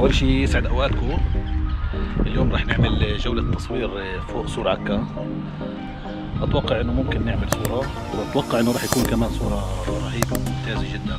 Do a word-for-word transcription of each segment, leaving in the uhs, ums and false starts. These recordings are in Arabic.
اول شيء يسعد اوقاتكم. اليوم راح نعمل جولة تصوير فوق سور عكا. اتوقع انه ممكن نعمل صورة، واتوقع انه راح يكون كمان صورة رهيبة وممتازة جدا.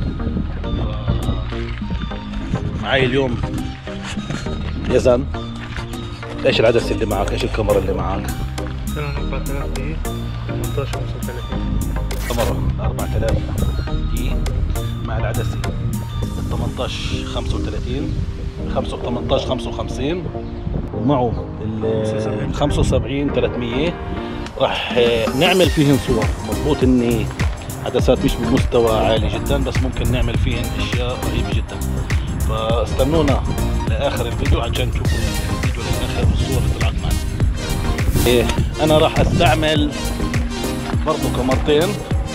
معي اليوم يزن. ايش العدسة اللي معك؟ ايش الكاميرا اللي معك؟ كانون أربعة آلاف دي ثمانية عشر خمسة وثلاثين. كاميرا أربعة آلاف دي مع العدسة ثمانية عشر خمسة وثلاثين ثمانية عشر خمسة وخمسين ومعه ال خمسة وسبعين ثلاثمية. راح نعمل فيهن صور. مضبوط اني عدسات مش بمستوى عالي جدا، بس ممكن نعمل فيهن اشياء رهيبة جدا. فاستنونا لاخر الفيديو عشان تشوفوا الفيديو للاخر والصور اللي طلعت معنا. إيه انا راح استعمل برضو كاميرتين.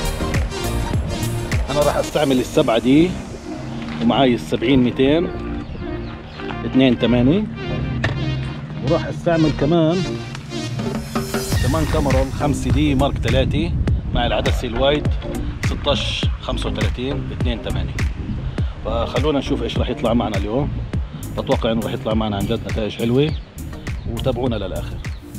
انا راح استعمل السبعة دي ومعاي السبعين مئتين اثنين ثمانية، وراح استعمل كمان كمان كاميرا الخمسة دي مارك ثلاثة مع العدسة الوايد ستة عشر خمسة وثلاثين اثنين ثمانية. فخلونا نشوف ايش راح يطلع معنا اليوم. بتوقع انه راح يطلع معنا عن جد نتائج حلوة، وتابعونا للاخر.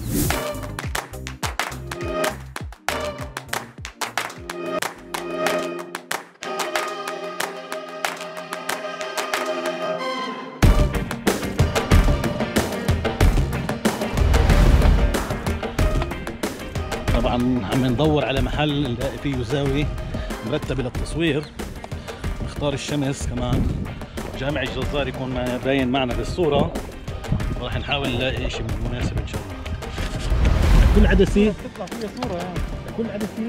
طبعا عم ندور على محل نلاقي فيه زاوية مرتبة للتصوير. نختار الشمس كمان، جامع الجزار يكون باين معنا بالصورة. راح نحاول نلاقي شيء مناسب ان شاء الله. كل عدسة تطلع فيها صورة يعني. كل عدسة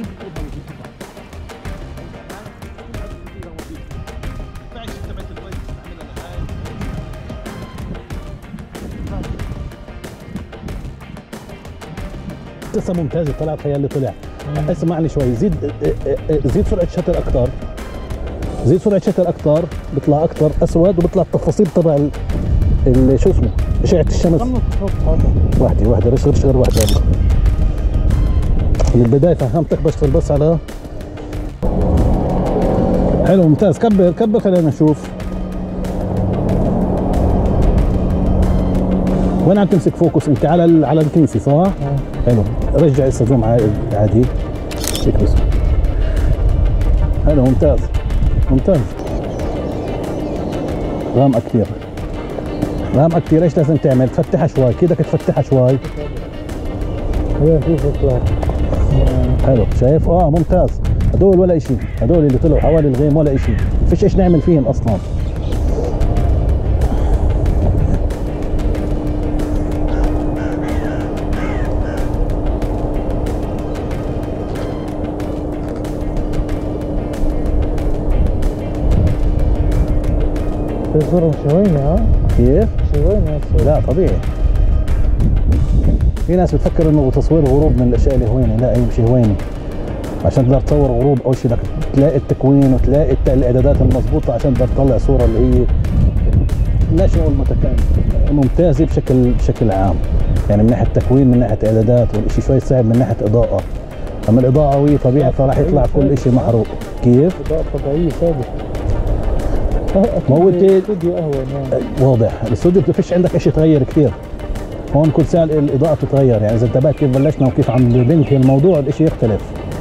قصة ممتازة طلعت. هي اللي طلع. اسمعني شوي، زيد زيد سرعة شتر أكثر، زيد سرعة شتر أكثر، بيطلع أكثر أسود، وبيطلع التفاصيل تبع ال شو اسمه أشعة الشمس. واحدة واحدة بس غير غير واحدة. من البداية فهمتك، بشتغل بس على حلو ممتاز. كبر كبر خلينا نشوف وين عم تمسك فوكس انت. على على الكنيسة صح؟ اه حلو. رجع السزوم عادي هيك بس. حلو ممتاز ممتاز. غامقة كثير، غامقة كثير. ايش لازم تعمل؟ تفتحها شوي كده، تفتحها شوي. حلو شايف؟ اه ممتاز. هدول ولا شيء، هدول اللي طلعوا حوالي الغيم ولا شيء، فيش ايش نعمل فيهم اصلا. الصورة مش هوينة. ها؟ كيف؟ مش هوينة الصورة. لا طبيعي. في ناس بتفكر انه تصوير غروب من الاشياء اللي هوينة. لا هي مش هوينة. عشان تقدر تصور غروب اول شيء بدك تلاقي التكوين وتلاقي الاعدادات المضبوطة عشان تقدر تطلع صورة اللي هي ليش نقول متكاملة ممتازة بشكل بشكل عام. يعني من ناحية تكوين، من ناحية اعدادات، والشيء شوي صعب من ناحية اضاءة. اما الاضاءة قوية طبيعي فراح يطلع كل شيء محروق. كيف؟ اضاءة طبيعية ثابتة. ما هو الاستوديو اهون يعني. واضح. الاستوديو بفيش عندك شيء يتغير كثير. هون كل ساعة الاضاءة بتتغير. يعني اذا انتبهت كيف بلشنا وكيف عم ننهي الموضوع الشيء يختلف.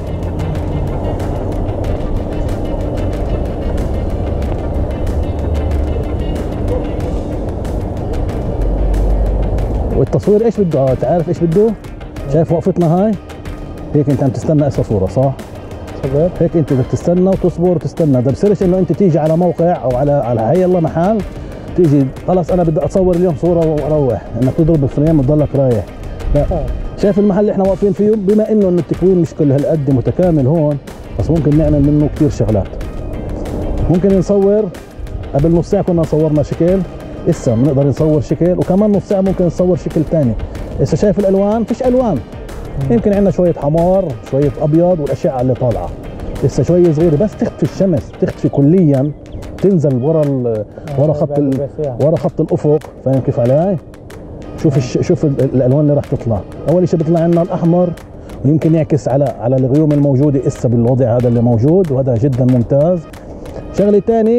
والتصوير ايش بده؟ اه تعرف ايش بده؟ شايف وقفتنا هاي؟ هيك انت عم تستنى اسا صورة صح؟ صبر. هيك انت بدك تستنى وتصبر وتستنى. ده بصيرش انه انت تيجي على موقع او على على هي الله محل تيجي خلص انا بدي اتصور اليوم صورة واروح، انك تضرب الفريم وتضلك رايح. لا شايف المحل اللي احنا واقفين فيه، بما انه انه التكوين مش كل هالقد متكامل هون، بس ممكن نعمل منه كثير شغلات. ممكن نصور قبل نص ساعة كنا صورنا شكل، اسا بنقدر نصور شكل، وكمان نص ساعة ممكن نصور شكل ثاني. اسا شايف الالوان؟ فيش الوان. يمكن عندنا شوية حمار، شوية ابيض، والاشعة اللي طالعة. لسه شوية صغيرة بس تختفي الشمس، تختفي كليا، تنزل ورا ورا خط ورا خط الافق. فاهم كيف علي؟ شوف الش... شوف الالوان اللي راح تطلع. اول شيء بيطلع عندنا الاحمر، ويمكن يعكس على على الغيوم الموجودة اسا بالوضع هذا اللي موجود، وهذا جدا ممتاز. شغلة ثانية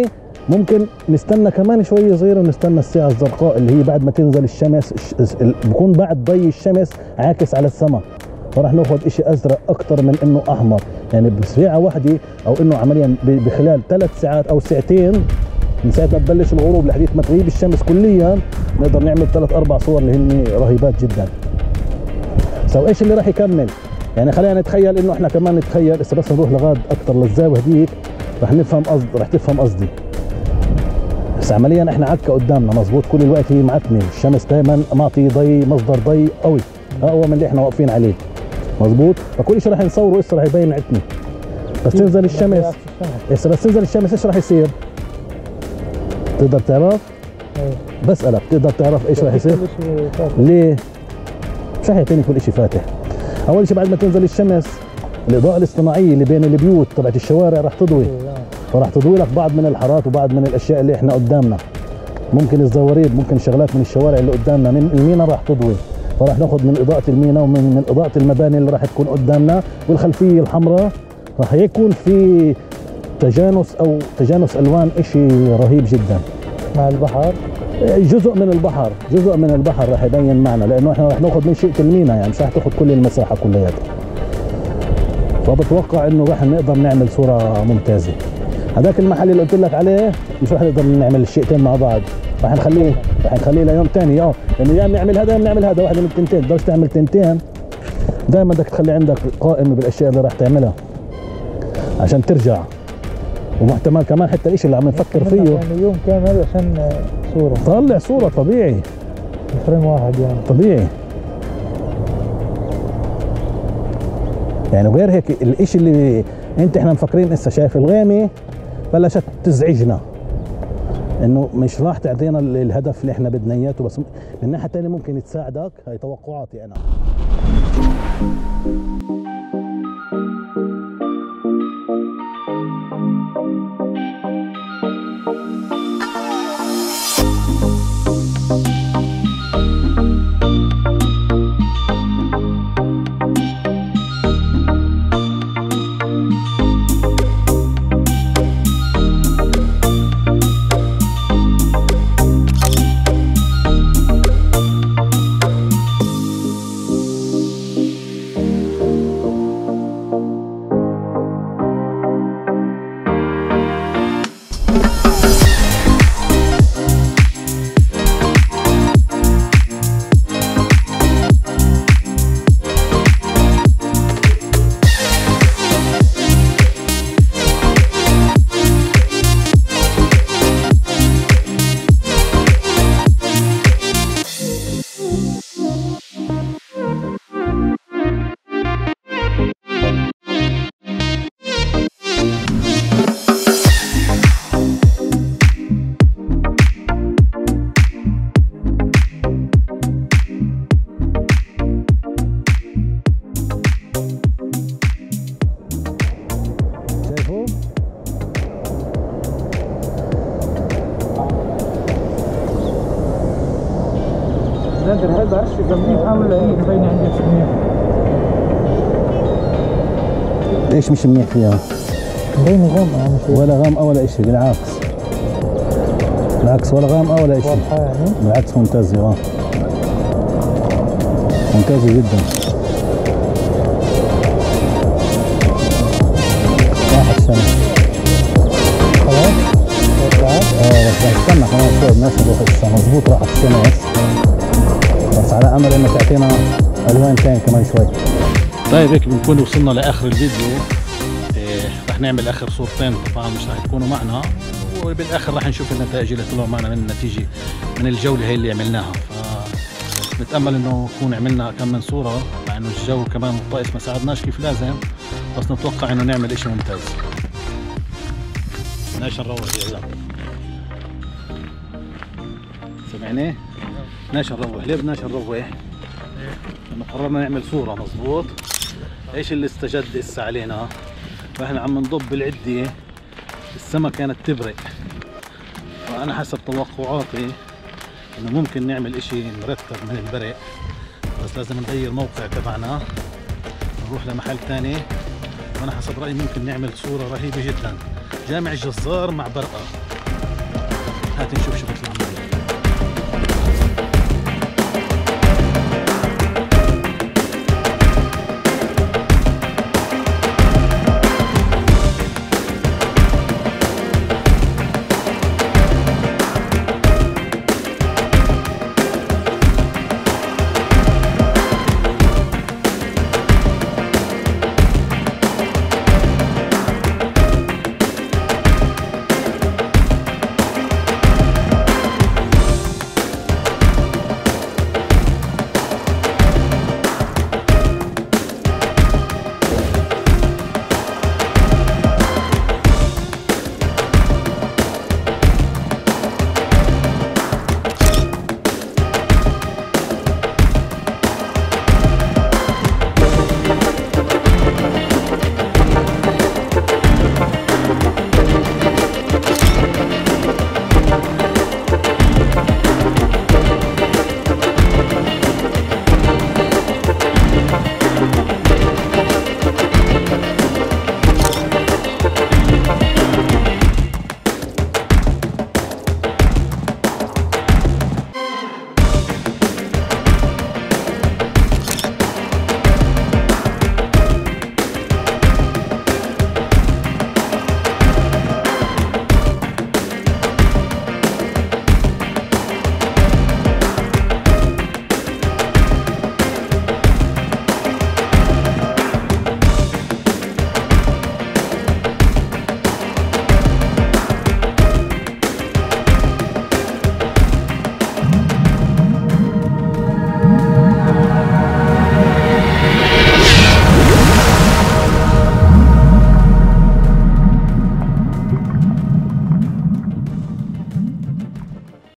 ممكن نستنى كمان شويه صغيره ونستنى الساعه الزرقاء اللي هي بعد ما تنزل الشمس، بكون بعد ضي الشمس عاكس على السماء، فراح ناخذ شيء ازرق اكثر من انه احمر. يعني بساعه واحده او انه عمليا بخلال ثلاث ساعات او ساعتين من ساعه ما تبلش الغروب لحديث ما تغيب الشمس كليا نقدر نعمل ثلاث اربع صور اللي هن رهيبات جدا. سو ايش اللي راح يكمل؟ يعني خلينا نتخيل انه احنا كمان نتخيل هسه بس نروح لغاد اكثر للزاويه هذيك راح نفهم قصد راح تفهم قصدي. بس عمليا احنا عكا قدامنا مزبوط كل الوقت هي معتمه، الشمس دائما معطي ضي مصدر ضي قوي اقوى من اللي احنا واقفين عليه مزبوط، فكل شيء راح نصوره هسه راح يبين عتمه. بس تنزل الشمس هسه بس تنزل الشمس ايش راح يصير؟ تقدر تعرف؟ بسألك تقدر تعرف ايش راح يصير؟ ليه؟ مش راح يعطيني كل شيء فاتح. اول شيء بعد ما تنزل الشمس الاضاءة الاصطناعية اللي بين البيوت تبعت الشوارع راح تضوي، فراح تضوي لك بعض من الحارات وبعض من الاشياء اللي احنا قدامنا. ممكن الزواريد، ممكن شغلات من الشوارع اللي قدامنا من المينا راح تضوي، فراح ناخذ من اضاءة المينا ومن من اضاءة المباني اللي راح تكون قدامنا، والخلفية الحمراء راح يكون في تجانس او تجانس الوان شيء رهيب جدا مع البحر. جزء من البحر جزء من البحر راح يبين معنا، لانه احنا راح ناخذ من شئة المينا، يعني مش راح تاخذ كل المساحه كلياتها. فبتوقع انه راح نقدر نعمل صوره ممتازه. هذاك المحل اللي قلت لك عليه مش راح نقدر نعمل الشيئتين مع بعض، راح نخليه راح نخليه ليوم ثاني. اه لانه يا نعمل هذا يا نعمل هذا، واحده من التنتين. تقدرش تعمل تنتين، دائما بدك تخلي عندك قائمه بالاشياء اللي راح تعملها عشان ترجع، ومحتمل كمان حتى الشيء اللي عم نفكر فيه يعني يوم كامل عشان صورة طلع صورة طبيعي فريم واحد يعني طبيعي. يعني غير هيك الاشي اللي انت احنا مفكرين هسه شايف الغيمة بلشت تزعجنا انه مش راح تعطينا الهدف اللي احنا بدنا اياه، بس من ناحية ثانية ممكن تساعدك. هاي توقعاتي انا. نادر هذا عرش منيح عامل ايه مبين عندي مش منيح. ليش مش منيح فيها؟ مبين غامقة مش ولا غامقة ولا شيء، بالعكس بالعكس ولا غامقة ولا شيء. واضحة يعني؟ بالعكس ممتازة اه ممتازة جدا. راحت الشمس خلاص؟ رجعت؟ اه بس استنى كمان شوي بدناش نروح هسه. مضبوط راحت الشمس، بس على امل انها تعطينا الوان ثاني كمان شوي. طيب هيك بنكون وصلنا لاخر الفيديو. إيه رح نعمل اخر صورتين طبعا مش رح يكونوا معنا، وبالاخر رح نشوف النتائج اللي طلعوا معنا من النتيجه من الجوله هي اللي عملناها. فنتامل انه نكون عملنا كم من صوره، مع انه الجو كمان والطقس ما ساعدناش كيف لازم، بس نتوقع انه نعمل اشي ممتاز. بدناش نروح يا عيال، سمعني؟ بدناش نروح. ليه بدناش نروح؟ لانه قررنا نعمل صورة مظبوط. ايش اللي استجد هسه علينا؟ فاحنا عم نضب العدة، السما كانت تبرق، فانا حسب توقعاتي انه ممكن نعمل اشي مرتب من البرق، بس لازم نغير موقع تبعنا نروح لمحل ثاني. وانا حسب رأيي ممكن نعمل صورة رهيبة جدا. جامع الجزار مع برقة، هات نشوف شو بيطلع.